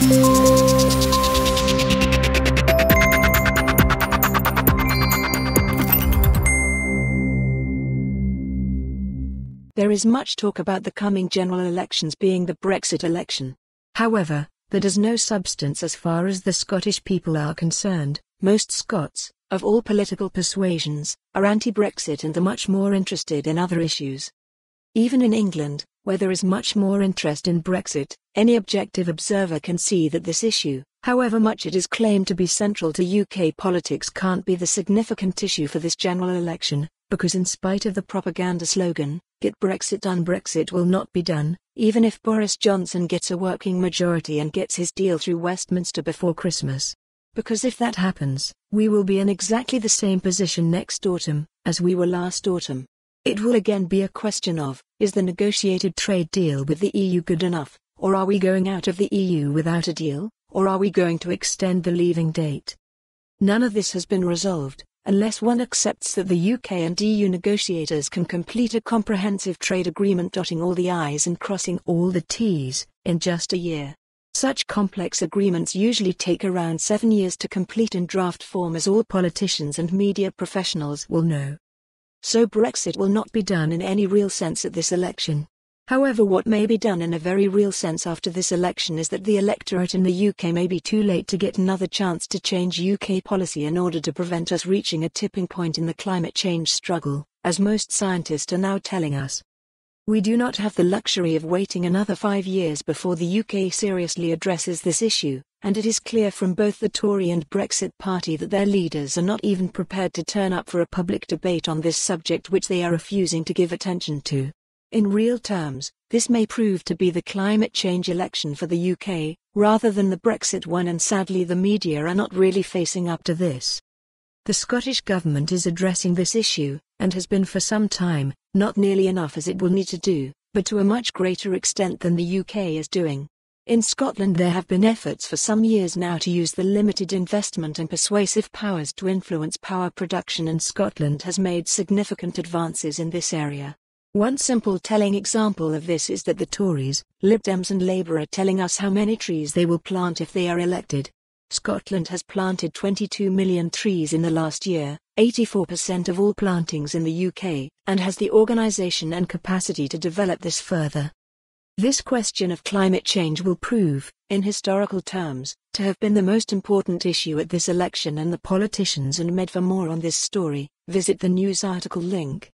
There is much talk about the coming general elections being the Brexit election. However, there is no substance as far as the Scottish people are concerned. Most Scots, of all political persuasions, are anti-Brexit and are much more interested in other issues. Even in England, where there is much more interest in Brexit, any objective observer can see that this issue, however much it is claimed to be central to UK politics, can't be the significant issue for this general election, because in spite of the propaganda slogan, "Get Brexit done," Brexit will not be done, even if Boris Johnson gets a working majority and gets his deal through Westminster before Christmas. Because if that happens, we will be in exactly the same position next autumn, as we were last autumn. It will again be a question of, is the negotiated trade deal with the EU good enough, or are we going out of the EU without a deal, or are we going to extend the leaving date? None of this has been resolved, unless one accepts that the UK and EU negotiators can complete a comprehensive trade agreement dotting all the I's and crossing all the T's, in just a year. Such complex agreements usually take around 7 years to complete in draft form, as all politicians and media professionals will know. So Brexit will not be done in any real sense at this election. However, what may be done in a very real sense after this election is that the electorate in the UK may be too late to get another chance to change UK policy in order to prevent us reaching a tipping point in the climate change struggle, as most scientists are now telling us. We do not have the luxury of waiting another 5 years before the UK seriously addresses this issue, and it is clear from both the Tory and Brexit party that their leaders are not even prepared to turn up for a public debate on this subject, which they are refusing to give attention to. In real terms, this may prove to be the climate change election for the UK, rather than the Brexit one, and sadly the media are not really facing up to this. The Scottish Government is addressing this issue, and has been for some time, not nearly enough as it will need to do, but to a much greater extent than the UK is doing. In Scotland there have been efforts for some years now to use the limited investment and persuasive powers to influence power production, and Scotland has made significant advances in this area. One simple telling example of this is that the Tories, Lib Dems and Labour are telling us how many trees they will plant if they are elected. Scotland has planted 22 million trees in the last year, 84% of all plantings in the UK, and has the organisation and capacity to develop this further. This question of climate change will prove, in historical terms, to have been the most important issue at this election and the politicians. And for more on this story, visit the news article link.